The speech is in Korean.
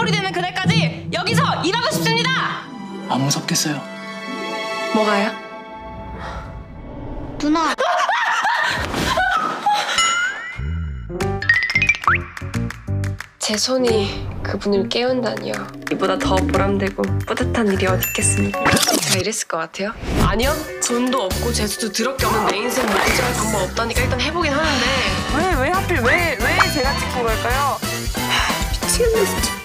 꼴이 되는 그날까지 여기서 일하고 싶습니다. 안 무섭겠어요? 뭐가요? 누나. 제 손이 그분을 깨운다니요. 이보다 더 보람되고 뿌듯한 일이 어디 있겠습니까? 제가 이랬을 것 같아요? 아니요. 돈도 없고 재수도 더럽게 없는 내 인생 뭐 구제할 방법 없다니까 일단 해보긴 하는데 왜 하필 왜 제가 찍힌 걸까요? 미치겠네 진짜.